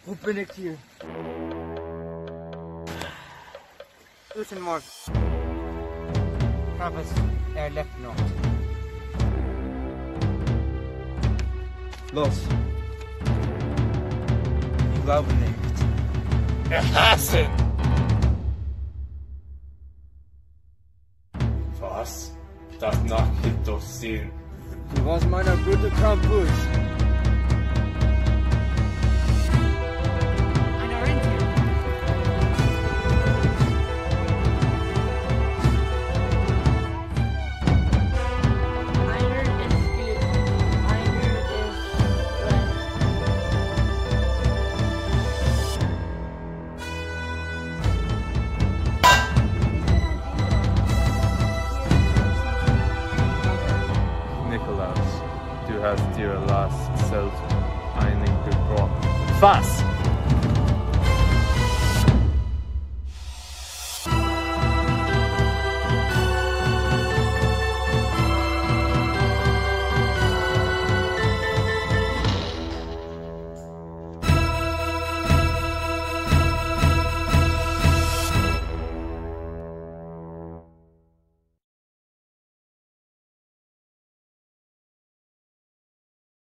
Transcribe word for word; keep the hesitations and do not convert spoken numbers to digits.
Hoe ben ik hier? Goedemorgen. Krampus, er lebt nog. Los. Ich glaube nicht. Erhassen! Was? Das nachgeht doch Sinn. Du warst meiner gute Krampus. Nikolaus, du hast dir Last selbst eingebrochen. Was?